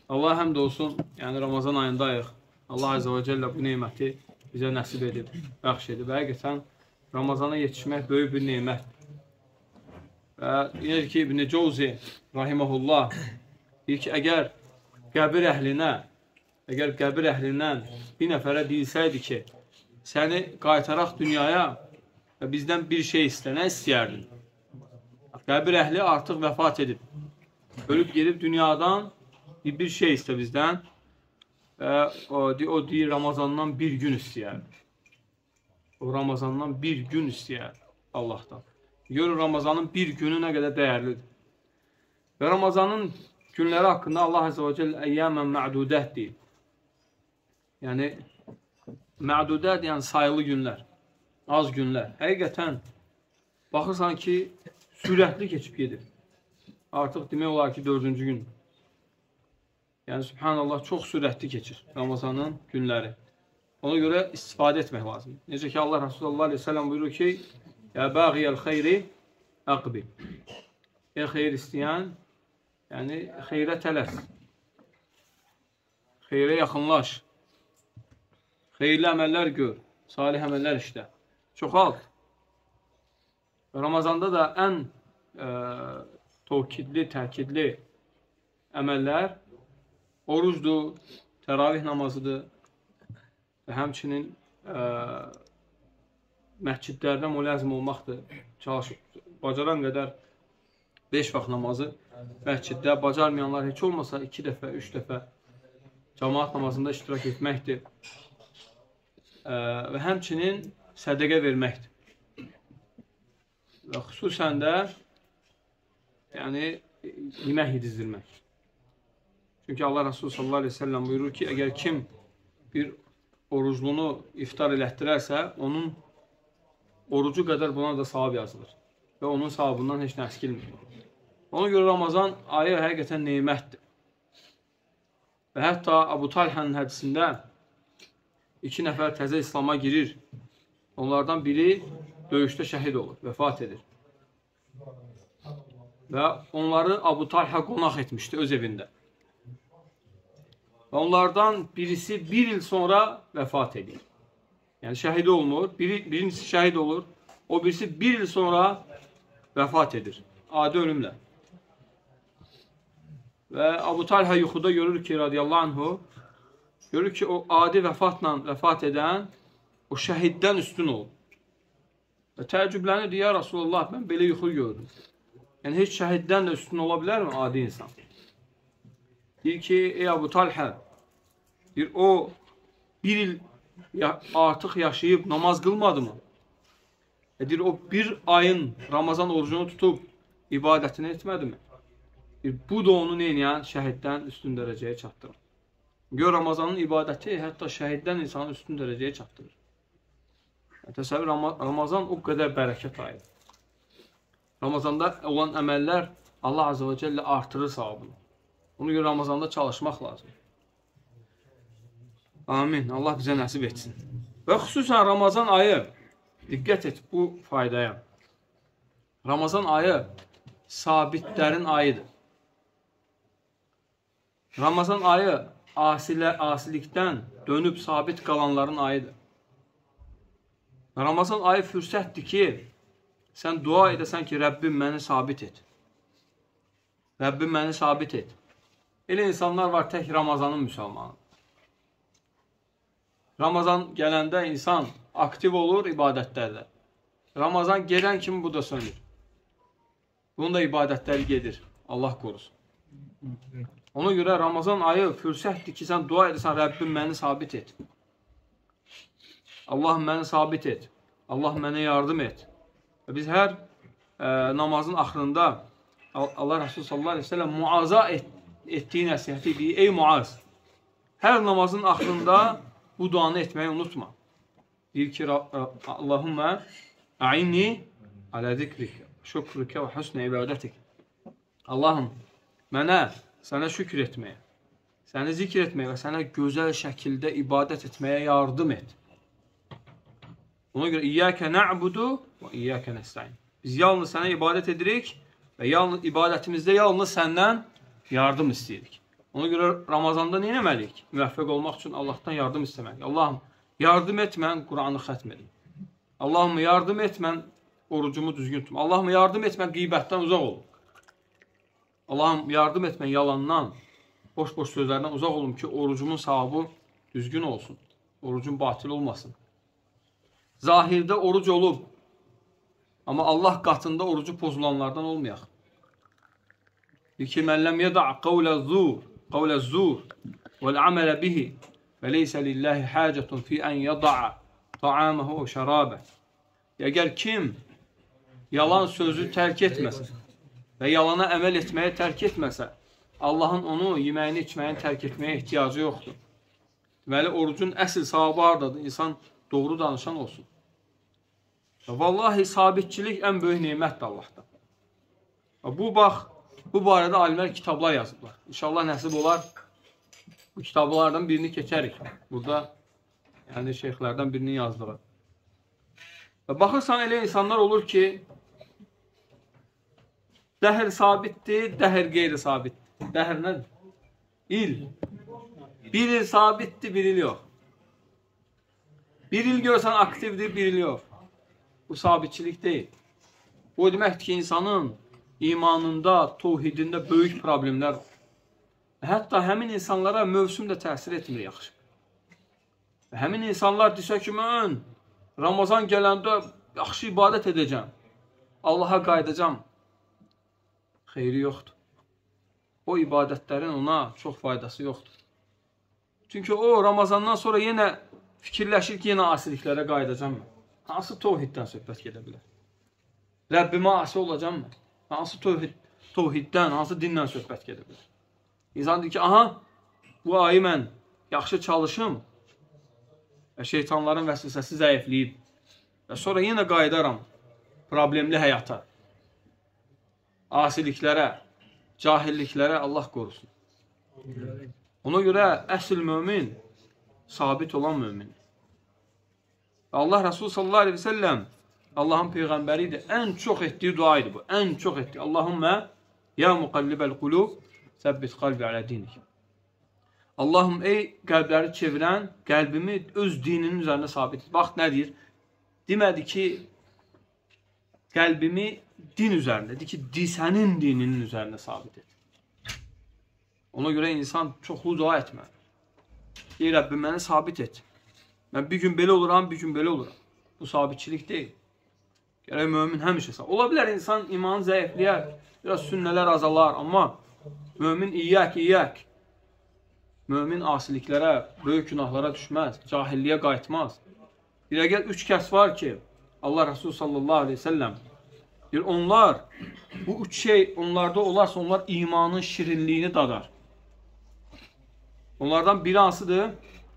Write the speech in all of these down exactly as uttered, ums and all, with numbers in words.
Allah həmd olsun, yəni Ramazan ayındayıq. Allah Azze və Cəllə bu neyməti bizə nəsib edib, bəxş edib. Həqiqətən Ramazana yetişmək böyük bir neymətdir. Və deyir ki, İbn-i Cavzi rahiməhullah deyir ki, əgər qəbir əhlinə, əgər qəbir əhlindən bir nəfərə deyilsəydi ki, səni qaytaraq dünyaya və bizdən bir şey istə, nə istəyərdin? Qəbir əhli artıq vəfat edib, ölüb gedib dünyadan bir şey istə bizdən və o, o deyir Ramazandan bir gün istəyər. O Ramazandan bir gün istəyər Allahdan. Görün Ramazanın bir günü nə qədər dəyərlidir. Və Ramazanın günləri haqqında Allah Azze və Cəllə əyyəmən mə'dudət deyir. Yəni, mə'dudət yəni sayılı günlər, az günlər. Həqiqətən, baxırsan ki, sürətli keçib gedir. Artıq demək olar ki, dördüncü gün. Yəni, subhanallah, çox sürətli keçir Ramazanın günləri. Ona görə istifadə etmək lazımdır. Necə ki, Allah Resulü sallallahu aleyhi ve sellem buyurur ki, Yə bəğiyəl xeyri əqbil. Ey xeyr istəyən, yəni xeyrə tələs. Xeyrə yaxınlaş. Xeyirli əməllər gör. Salih əməllər işlə. Çoxalt. Ramazanda da ən e, tokidli, təkidli əməllər orucdur, təravih namazıdır və həmçinin ə, məscidlərdə müləzim olmaqdır. Çalışıb, bacaran qədər beş vaxt namazı məsciddə, bacarmayanlar heç olmasa iki dəfə, üç dəfə cəmaat namazında iştirak etməkdir. Ə, və həmçinin sədəqə verməkdir. Və xüsusən də yəni, yemək yedizdirmək. Çünki Allah Resulü sallallahu aleyhi ve sellem buyurur ki, əgər kim bir oruclunu iftar elətdirərsə, onun orucu qədər buna da savab yazılır. Və onun savabından heç nə əskilmir. Ona görə Ramazan ayı həqiqətən neymətdir. Və hətta Əbu Talhənin hədisində iki nəfər təzə İslama girir. Onlardan biri döyüşdə şəhid olur, vəfat edir. Və onları Əbu Talhə qonaq etmişdi öz evində. Və onlardan birisi bir il sonra vəfat edir. Yəni şəhid olmur, biri, birincisi şəhid olur, o birisi bir il sonra vəfat edir. Adi ölümlə. Və Əbu Talhə yuxuda görür ki, radiyallahu anhu, görür ki, o adi vəfatla vəfat edən o şəhiddən üstün olur. Və təəccüblənir, ya Rasulullah, mən belə yuxu gördüm. Yəni, heç şəhiddən də üstün ola bilərmi adi insan? Deyir ki, ey Əbu Talhə, deyir, o bir il ya, artıq yaşayıb namaz qılmadı mı? E, deyir, o bir ayın Ramazan orucunu tutub ibadətini etmədi mi? Deyir, bu da onu neynəyən şəhiddən üstün dərəcəyə çatdırır. Gör, Ramazanın ibadəti hətta şəhiddən insanı üstün dərəcəyə çatdırır. Yəni, təsəvvür, Ramazan o qədər bərəkət ayıdır. Ramazanda olan əməllər Allah Azze və Cəllə artırır savabını. Ona görə Ramazanda çalışmaq lazım. Amin. Allah bizə nəsib etsin. Və xüsusən Ramazan ayı, diqqət et bu faydaya. Ramazan ayı sabitlərin ayıdır. Ramazan ayı asilə, asilikdən dönüb sabit qalanların ayıdır. Ramazan ayı fürsətdir ki, sən dua edəsən ki, Rəbbim məni sabit et. Rəbbim məni sabit et. Elə insanlar var, tək Ramazanın müsəlmanı. Ramazan gələndə insan aktiv olur ibadətlərdə. Ramazan gələn kimi bu da sönür. Bunun da ibadətləri gedir. Allah qorusun. Ona görə Ramazan ayı fürsətdir ki, sən dua edirsən, Rəbbim məni sabit et. Allah məni sabit et. Allah mənə yardım et. Və biz hər e, namazın axırında Allah Resulü sallallahu aleyhi ve sellem muaza et, etdiyi nəsihəti deyir, ey Muaz, hər namazın axırında bu duanı etməyi unutma. Deyir ki, Allahümmə a'inni alə zikrik, şükrükə və husnə ibadətik. Allahım, mənə sənə şükür etməyə, səni zikr etməyə və sənə gözəl şəkildə ibadət etməyə yardım et. Ona görə İyyəkə nə'budu və İyyəkə nəstəin. Biz yalnız sənə ibadət edirik və yalnız, ibadətimizdə yalnız səndən yardım istəyirik. Ona görə Ramazanda nə etməliyik? Müvəffəq olmaq üçün Allahdan yardım istəməliyik. Allahım, yardım et, mən Quranı xətm edim. Allahım, yardım et, mən orucumu düzgün tutum. Allahım, yardım et, mən qeybətdən uzaq olum. Allahım, yardım et, mən yalandan, boş-boş sözlərdən uzaq olum ki, orucumun savabı düzgün olsun. Orucun batil olmasın. Zahirdə oruc olub, amma Allah qatında orucu pozulanlardan olmayaq. Ki, mən ləm yəda' qavlə-zur, qavlə-zur vəl-amələ bihi və leysə lillahi həcətun fi ən yəda'a ta'amahu və şərabə. Əgər kim yalan sözü tərk etməsə və yalana əməl etməyi tərk etməsə, Allahın onu yeməyini, içməyini tərk etməyə ehtiyacı yoxdur. Deməli, orucun əsl savabı haradadır? İnsan doğru danışan olsun. Vallahi, sabitçilik ən böyük neymətdir Allahdan. Bu, bax, bu barədə alimlər kitablar yazıblar. İnşallah nəsib olar, bu kitablardan birini keçərik. Burada, yəni şeyxlərdən birinin yazdığı. Baxırsan, elə insanlar olur ki, dəhər sabitdir, dəhər qeyri-sabitdir. Dəhər nədir? İl. Bir il sabitdir, bir il yox. Bir il görsən aktivdir, bir il yox. Bu sabitçilik deyil. Bu deməkdir ki, insanın imanında, tohidində böyük problemlər var. Hətta həmin insanlara mövsüm də təsir etmir yaxşı. Həmin insanlar desə ki, mən Ramazan gələndə yaxşı ibadət edəcəm, Allaha qayıdacam. Xeyri yoxdur. O ibadətlərin ona çox faydası yoxdur. Çünki o, Ramazandan sonra yenə fikirləşir ki, yenə asiliklərə qayıdacam mı? Hansı tohiddən söhbət gedə bilər? Rəbbimə asi olacam mı? Hansı tohid, tohiddən, hansı dindən söhbət gedə bilər? İnsan deyir ki, aha, bu ayı mən yaxşı çalışım və şeytanların vəsvəsəsi zəifləyib və sonra yenə qayıdaram problemli həyata, asiliklərə, cahilliklərə Allah qorusun. Ona görə əsl mömin sabit olan mömin. Allah Resulü sallallahu aleyhi ve sellem Allahın Peyğəmbəridir. Ən çox etdiyi duaydı bu. Ən çox etdiyi. Allahümmə ya muqallibəl qulub səbbit qalbi alə dinik. Allahım, ey qəlbləri çevirən, qəlbimi öz dininin üzərində sabit et. Bax, nə deyir? Demədi ki, qəlbimi din üzərində. Deyir ki, sənin dininin üzərində sabit et. Ona görə insan çoxlu dua etməli. Ey Rəbbim, məni sabit et. Mən bir gün belə oluram, bir gün belə oluram. Bu sabitçilik deyil. Gərək mömin həmişə sabit. Ola bilər insan imanı zəifləyər, biraz sünnələr azalar, amma mömin iyyək, iyyək. Mömin asiliklərə, böyük günahlara düşməz, cahilliyə qayıtmaz. Bir əgər üç kəs var ki, Allah Resulü sallallahu aleyhi ve sellem deyir, onlar, bu üç şey onlarda olarsa, onlar imanın şirinliyini dadar. Onlardan biri hansıdır?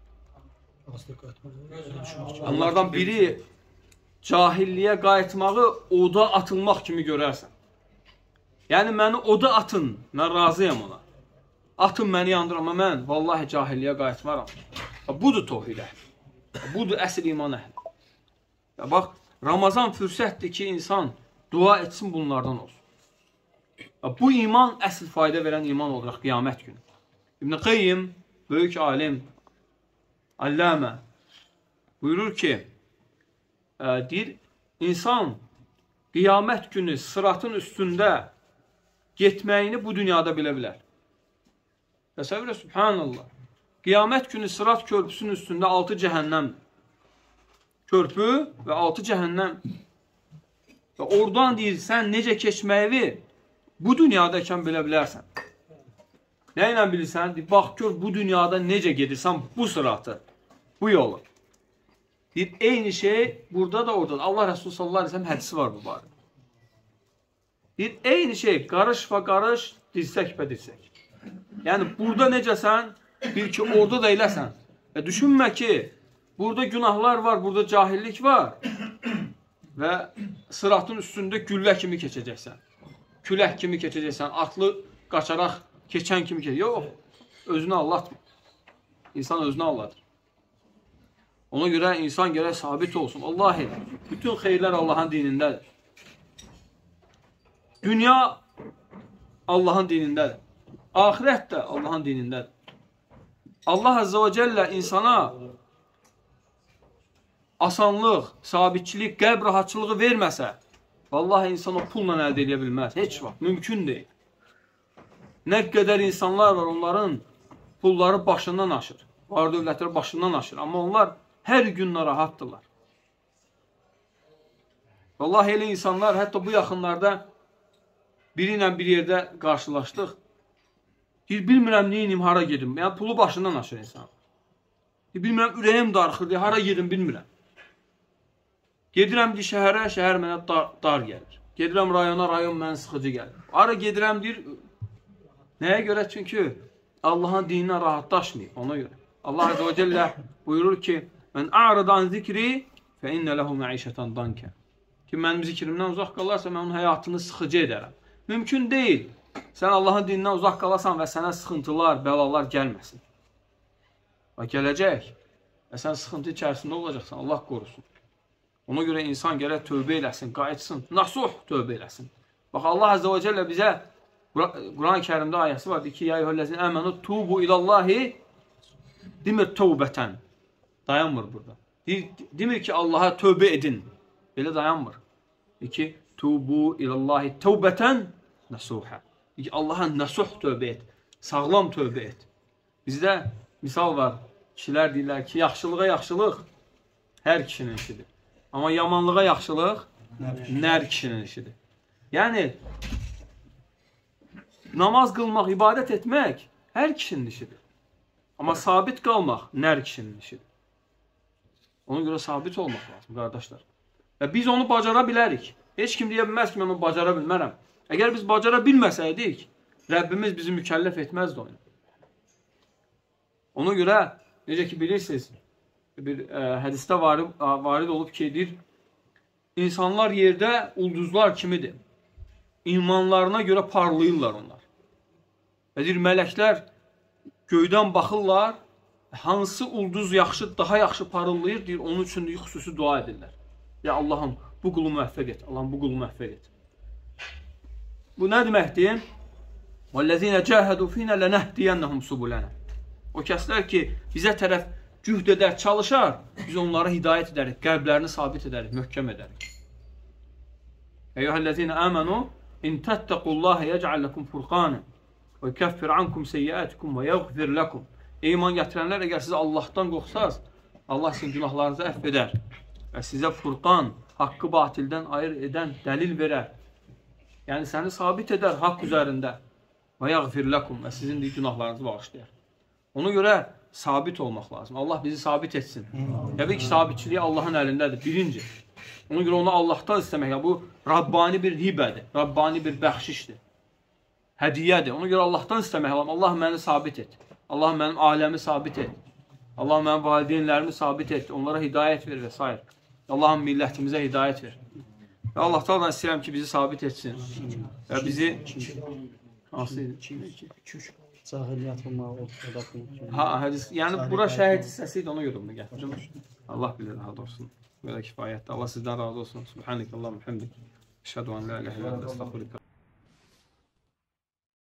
Onlardan biri cahilliyə qayıtmağı oda atılmaq kimi görərsən. Yəni, məni oda atın, mən razıyam ona. Atın məni yandır, amma mən vallahi cahilliyə qayıtmaram. Budur tohid əhli. Budur əsl iman əhli. Bax, Ramazan fürsətdir ki, insan dua etsin, bunlardan olsun. Bu iman əsl fayda verən iman olacaq qiyamət günü. İbn-i Qayyim, böyük alim, Allamə buyurur ki, deyir, insan qiyamət günü sıratın üstündə getməyini bu dünyada bilə bilər. Təsəvvür, subhanallah. Qiyamət günü sırat körpüsünün üstündə altı cəhənnəm. Körpü və altı cəhənnəm. Və oradan deyir, sən necə keçməyi bu dünyadakən bilə bilərsən. Nə ilə bilirsən? Deyir, bax, gör, bu dünyada necə gedirsən bu sıratı, bu yolu. Deyir, eyni şey burada da orada da. Allah Resulü sallallahu aleyhi ve sellem hədisi var bu barədə. Deyir, eyni şey, qarış və qarış, dirsək və dirsək. Yəni, burada necəsən, bil ki, orada da eləsən. Və düşünmə ki, burada günahlar var, burada cahillik var və sıratın üstündə güllə kimi keçəcəksən. Külək kimi keçəcəksən, atlı qaçaraq keçən kimi keçəcəksən. Yox, özünü allatma. İnsan özünü alladır. Ona görə insan gərək sabit olsun. Vallahi, bütün xeyirlər Allahın dinindədir. Dünya Allahın dinindədir. Ahirət də Allahın dinindədir. Allah Azze və Cəllə insana asanlıq, sabitçilik, qəlb rahatçılığı verməsə, vallahi insan o pulla əldə edə bilməz. Heç vaxt. Mümkün deyil. Nə qədər insanlar var, onların pulları başından aşır. Var dövlətləri başından aşır. Amma onlar hər gün narahatdırlar. Vallahi elə insanlar, hətta bu yaxınlarda biri ilə bir yerdə qarşılaşdıq. Deyir, bilmirəm neyim, hara gedim. Yəni, pulu başından aşır insan. Deyir, bilmirəm, ürəyim darıxır, deyir, hara gedim, bilmirəm. Gedirəm, deyir, şəhərə, şəhər mənə dar, dar gəlir. Gedirəm rayona, rayon mənə sıxıcı gəlir. Hara gedirəm, deyir, nəyə görə? Çünki Allahın dininə rahatlaşmayıb, ona görə. Allah Azze və Cəllə buyurur ki, mən a'radan zikri fə innə ləhu məişətən dankə. Ki, mənim zikrimdən uzaq qalarsa, mən onun həyatını sıxıcı edərəm. Mümkün deyil. Sən Allahın dinindən uzaq qalasan və sənə sıxıntılar, bəlalar gəlməsin. Və gələcək. Və sən sıxıntı içərisində olacaqsan, Allah qorusun. Ona görə insan gərək tövbə eləsin, qayıtsın, nasuh tövbə eləsin. Bax, Allah Azze və Cəllə bizə Quran-ı Kərimdə ayəsi var ki, ya eyyuhəl-ləzine əmənu tubu ilallahi demir tövbətən. Dayanmır burada. Demir ki, Allaha tövbə edin. Belə dayanmır. İki, tubu ilallahi tövbətən nasuhə. İki, Allaha nasuh tövbə et. Sağlam tövbə et. Bizdə misal var. Kişilər deyirlər ki, yaxşılığa yaxşılıq hər kişinin işidir. Amma yamanlığa yaxşılıq nər kişinin işidir. Yəni, namaz qılmaq, ibadət etmək hər kişinin işidir. Amma sabit qalmaq nər kişinin işidir. Ona görə sabit olmaq lazım, qardaşlar. Və biz onu bacara bilərik. Heç kim deyə bilməz ki, mən onu bacara bilmərəm. Əgər biz bacara bilməsəydik, Rəbbimiz bizi mükəlləf etməzdi onu. Ona görə, necə ki bilirsiniz, bir ə, hədisdə varid, varid olub ki, deyir, insanlar yerdə ulduzlar kimidir. İmanlarına görə parlayırlar onlar. Və deyir, mələklər göydən baxırlar, hansı ulduz yaxşı, daha yaxşı parıllayır, deyir, onun üçün deyir, xüsusi dua edirlər. Ya Allahım, bu qulu müvəffəq et. Allahım, bu qulu müvəffəq et. Bu nə deməkdir? وَالَّذِينَ جَاهَدُوا فِينَ لَنَهْدِيَنَّهُمْ سُبُلَنَا. O kəslər ki, bizə tərəf cühd edər, çalışar, biz onlara hidayət edərik, qəlblərini sabit edərik, möhkəm edərik. Eyyuhəl-ləzine əmənu, in təttəqullaha yəcəl ləkum furqanə və yukəffir ankum seyyiətikum və yəğfir ləkum. İman gətirənlər, əgər siz Allahdan qorxsaz, Allah sizin günahlarınızı əff edər və sizə furqan, haqqı batildən ayır edən dəlil verər. Yəni, səni sabit edər haqq üzərində və yəğfir ləkum və sizin günahlarınızı bağışlayar. Ona görə sabit olmaq lazım. Allah bizi sabit etsin. Təbii ki, sabitçiliyi Allahın əlindədir, birinci. Ona görə onu Allahdan istəmək, bu Rabbani bir hibədir, Rabbani bir bəxşişdir, hədiyyədir. Ona görə Allahdan istəmək, Allah məni sabit et, Allah mənim aləmi sabit et, Allah mənim valideynlərimi sabit et, onlara hidayət ver və s. Allahın millətimizə hidayət ver. Və Allah da istəyirəm ki, bizi sabit etsin və bizi... Hansı idi? Cahiliyyət olmağı, ha, hədis, yəni bura şəhid hissəsi idi, ona görə bunu gətirdim. Allah bilir, razı olsun. Belə kifayətdir. Allah sizdən razı olsun. Subhanək Allahum həmdik. Əşhədu an la iləhə illə əntə əstəğfiruka.